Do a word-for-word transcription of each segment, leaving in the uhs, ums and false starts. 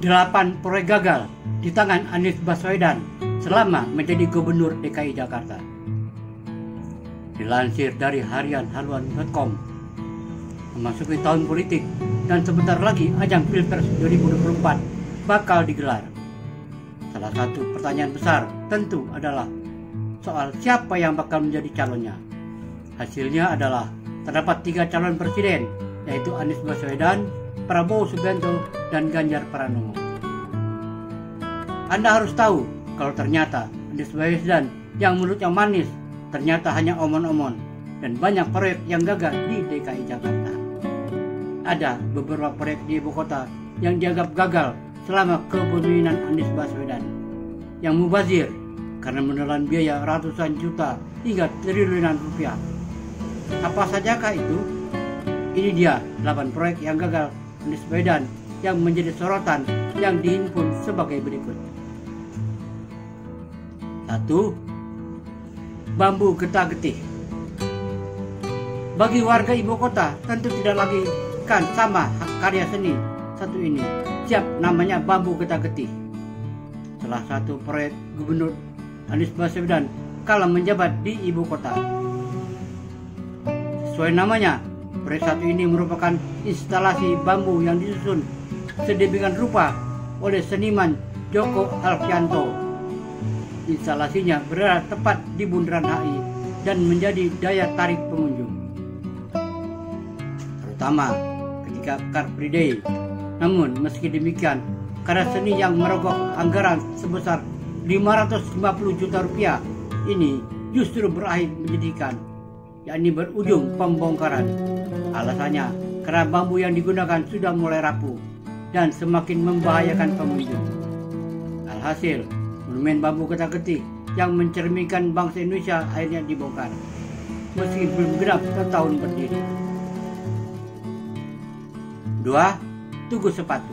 Delapan proyek gagal di tangan Anies Baswedan selama menjadi gubernur D K I Jakarta. Dilansir dari harian haluan titik com, memasuki tahun politik dan sebentar lagi ajang Pilpres dua ribu dua puluh empat bakal digelar. Salah satu pertanyaan besar tentu adalah soal siapa yang bakal menjadi calonnya. Hasilnya adalah terdapat tiga calon presiden, yaitu Anies Baswedan, Prabowo Subianto, dan Ganjar Pranowo. Anda harus tahu kalau ternyata Anies Baswedan yang mulutnya manis ternyata hanya omon-omon dan banyak proyek yang gagal di D K I Jakarta. Ada beberapa proyek di ibu kota yang dianggap gagal selama kepemimpinan Anies Baswedan, yang mubazir karena menelan biaya ratusan juta hingga triliunan rupiah. Apa sajakah itu? Ini dia delapan proyek yang gagal Anies Baswedan yang menjadi sorotan yang dihimpun sebagai berikut. Satu, bambu getah-getih. Bagi warga ibu kota tentu tidak lagi kan sama karya seni satu ini, siap namanya bambu getah-getih. Salah satu proyek Gubernur Anies Baswedan kala menjabat di ibu kota. Sesuai namanya, proyek satu ini merupakan instalasi bambu yang disusun sedemikian rupa oleh seniman Joko Alfianto. Instalasinya berada tepat di bundaran H I dan menjadi daya tarik pengunjung, terutama ketika Car Free Day. Namun meski demikian, karya seni yang merogoh anggaran sebesar lima ratus lima puluh juta rupiah ini justru berakhir menyedihkan, yakni berujung pembongkaran. Alasannya karena bambu yang digunakan sudah mulai rapuh dan semakin membahayakan pengunjung. Alhasil, monumen bambu getah-getih yang mencerminkan bangsa Indonesia akhirnya dibongkar meski belum genap setahun berdiri. Dua, Tugu Sepatu.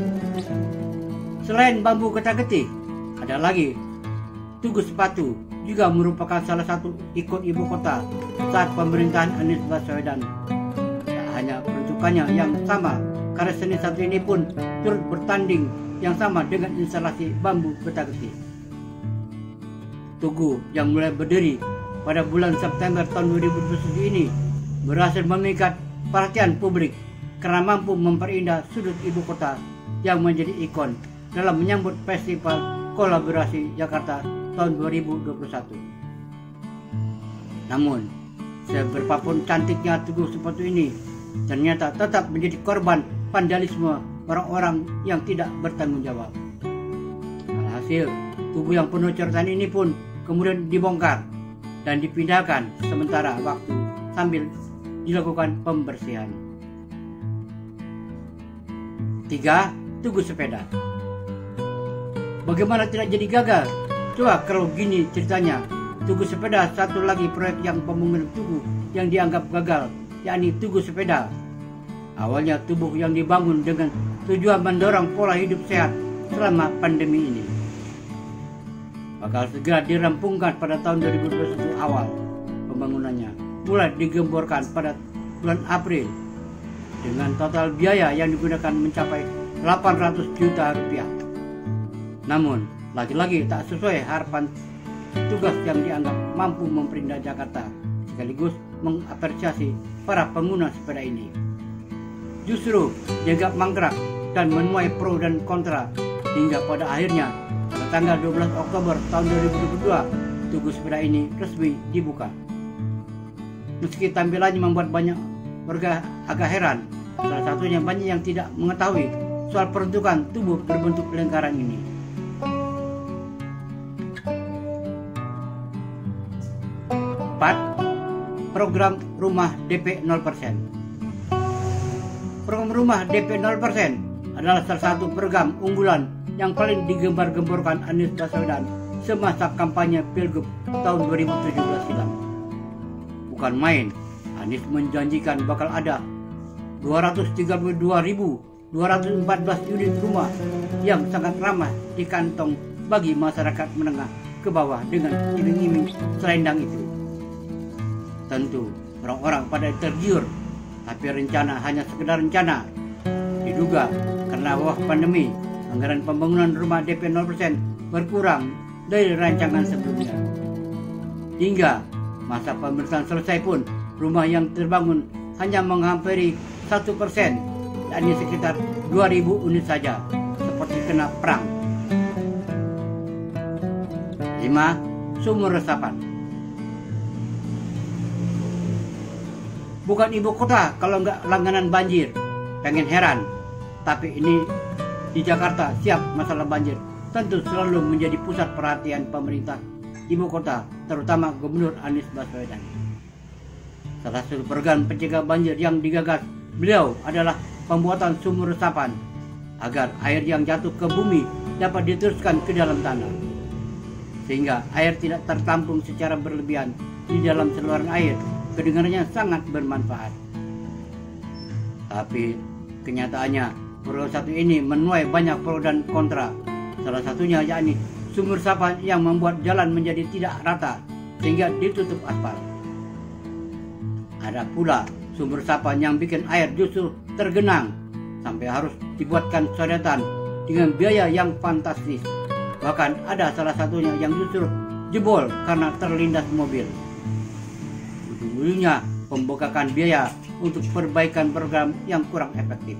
Selain bambu getah-getih, ada lagi Tugu Sepatu, juga merupakan salah satu ikon ibu kota saat pemerintahan Anies Baswedan. Tak hanya bentukannya yang sama, karya seni satu ini pun turut bertanding yang sama dengan instalasi bambu getah-getih. Tugu yang mulai berdiri pada bulan September tahun dua ribu dua puluh satu ini berhasil memikat perhatian publik karena mampu memperindah sudut ibu kota yang menjadi ikon dalam menyambut Festival Kolaborasi Jakarta tahun dua ribu dua puluh satu. Namun, seberapapun cantiknya Tugu Sepatu ini ternyata tetap menjadi korban vandalisme orang-orang yang tidak bertanggung jawab. Alhasil, tugu yang penuh coretan ini pun kemudian dibongkar dan dipindahkan sementara waktu sambil dilakukan pembersihan. Tiga, Tugu Sepeda. Bagaimana tidak jadi gagal? Coba kalau gini ceritanya. Tugu Sepeda satu lagi proyek yang pembangunan tugu yang dianggap gagal, yakni Tugu Sepeda. Awalnya tubuh yang dibangun dengan tujuan mendorong pola hidup sehat selama pandemi ini. Bakal segera dirampungkan pada tahun dua ribu dua puluh satu awal. Pembangunannya mulai digemborkan pada bulan April dengan total biaya yang digunakan mencapai delapan ratus juta rupiah. Namun, lagi-lagi tak sesuai harapan tugas yang dianggap mampu memperindah Jakarta, sekaligus mengapresiasi para pengguna sepeda ini. Justru dianggap mangkrak dan menuai pro dan kontra, hingga pada akhirnya pada tanggal dua belas Oktober tahun dua ribu dua puluh dua, Tugu Sepeda ini resmi dibuka. Meski tampilannya membuat banyak warga agak heran, salah satunya banyak yang tidak mengetahui soal peruntukan tubuh berbentuk lingkaran ini. Empat, program rumah D P nol persen. Program rumah D P nol persen adalah salah satu program unggulan yang paling digembar-gemborkan Anies Baswedan semasa kampanye Pilgub tahun dua ribu tujuh belas silam. Bukan main, Anies menjanjikan bakal ada dua ratus tiga puluh dua ribu dua ratus empat belas unit rumah yang sangat ramah di kantong bagi masyarakat menengah ke bawah dengan iming-iming selendang itu. Tentu orang-orang pada tergiur, tapi rencana hanya sekedar rencana. Diduga karena wabah pandemi anggaran pembangunan rumah D P nol persen berkurang dari rancangan sebelumnya. Hingga masa pemerintahan selesai pun, rumah yang terbangun hanya menghampiri satu persen, yakni sekitar dua ribu unit saja, seperti kena perang. lima. Sumur resapan. Bukan ibu kota kalau nggak langganan banjir. Pengen heran, tapi ini di Jakarta siap masalah banjir tentu selalu menjadi pusat perhatian pemerintah ibu kota, terutama Gubernur Anies Baswedan. Salah satu program pencegah banjir yang digagas beliau adalah pembuatan sumur resapan agar air yang jatuh ke bumi dapat diteruskan ke dalam tanah, sehingga air tidak tertampung secara berlebihan di dalam saluran air. Kedengarannya sangat bermanfaat. Tapi kenyataannya program satu ini menuai banyak pro dan kontra. Salah satunya yakni sumur resapan yang membuat jalan menjadi tidak rata sehingga ditutup aspal. Ada pula sumur resapan yang bikin air justru tergenang sampai harus dibuatkan sodetan dengan biaya yang fantastis. Bahkan ada salah satunya yang justru jebol karena terlindas mobil. Ujung-ujungnya pembengkakan biaya untuk perbaikan program yang kurang efektif.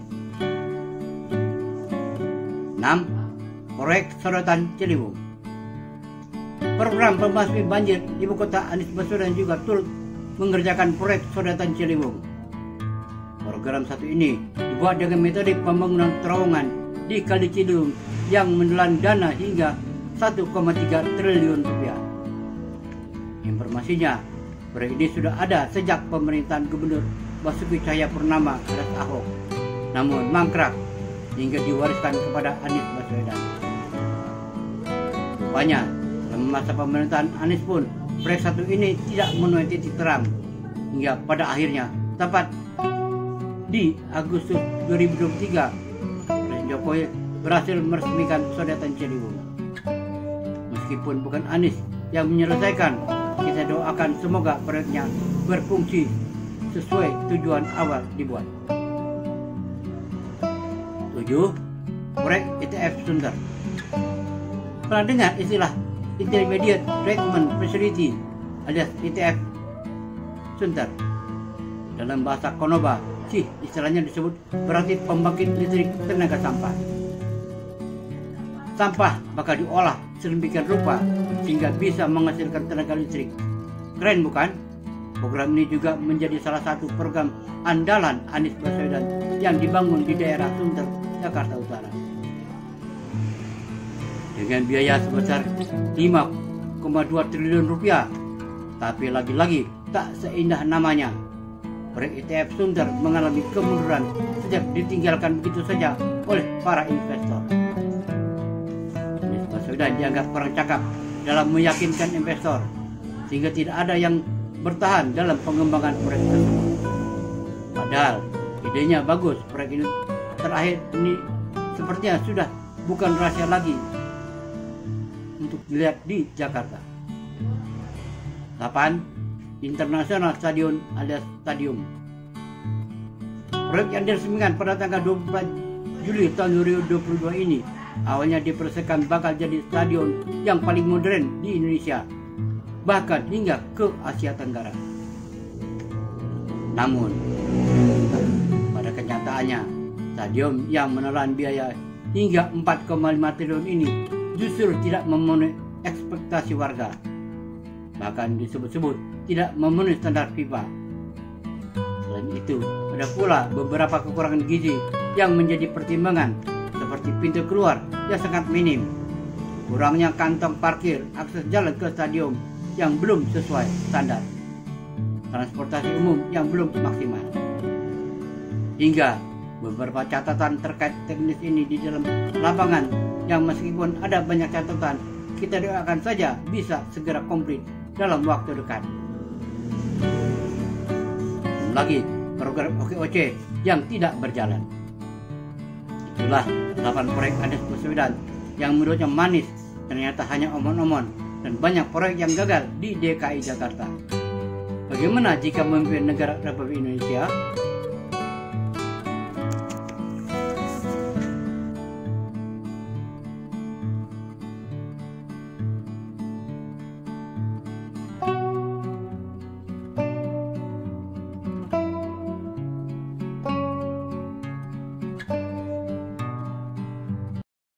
enam. Proyek Sodetan Ciliwung. Program pembasmi banjir ibu kota Anies Baswedan juga turut mengerjakan proyek Sodetan Ciliwung. Program satu ini dibuat dengan metode pembangunan terowongan di Kali Ciliwung yang menelan dana hingga satu koma tiga triliun rupiah. Informasinya, proyek ini sudah ada sejak pemerintahan Gubernur Basuki Cahayapurnama alias Ahok, namun mangkrak hingga diwariskan kepada Anies Baswedan. Rupanya, selama masa pemerintahan Anies pun, proyek satu ini tidak menuai titik terang, hingga pada akhirnya, tepat di Agustus dua ribu dua puluh tiga, Presiden Jokowi berhasil meresmikan Sodetan Ciliwung. Meskipun bukan Anies yang menyelesaikan, kita doakan semoga proyeknya berfungsi sesuai tujuan awal dibuat. tujuh. Proyek I T F Sunter. Pernah dengar istilah Intermediate Treatment Facility alias I T F Sunter? Dalam bahasa Konoba, sih istilahnya disebut berarti pembangkit listrik tenaga sampah. Sampah bakal diolah sedemikian rupa sehingga bisa menghasilkan tenaga listrik. Keren bukan? Program ini juga menjadi salah satu program andalan Anies Baswedan yang dibangun di daerah Sunter, Jakarta Utara. Dengan biaya sebesar lima koma dua triliun rupiah, tapi lagi-lagi tak seindah namanya. Proyek I T F Sunter mengalami kemunduran sejak ditinggalkan begitu saja oleh para investor. Anies Baswedan dianggap kurang cakap dalam meyakinkan investor, sehingga tidak ada yang bertahan dalam pengembangan proyek tersebut. Padahal idenya bagus, proyek ini terakhir ini sepertinya sudah bukan rahasia lagi untuk dilihat di Jakarta. delapan. International Stadion alias Stadium. Proyek yang diresmikan pada tanggal dua puluh empat Juli tahun dua ribu dua puluh dua ini awalnya dipersiapkan bakal jadi stadion yang paling modern di Indonesia, bahkan hingga ke Asia Tenggara. Namun, pada kenyataannya, stadion yang menelan biaya hingga empat koma lima triliun ini justru tidak memenuhi ekspektasi warga. Bahkan disebut-sebut tidak memenuhi standar FIFA. Selain itu, ada pula beberapa kekurangan gizi yang menjadi pertimbangan, seperti pintu keluar yang sangat minim, kurangnya kantong parkir, akses jalan ke stadion yang belum sesuai standar, transportasi umum yang belum maksimal, hingga beberapa catatan terkait teknis ini di dalam lapangan yang meskipun ada banyak catatan, kita doakan saja bisa segera komplit dalam waktu dekat. Belum lagi program O K O C yang tidak berjalan. Itulah delapan proyek Anies Baswedan yang menurutnya manis ternyata hanya omon-omon dan banyak proyek yang gagal di D K I Jakarta. Bagaimana jika memimpin negara Republik Indonesia?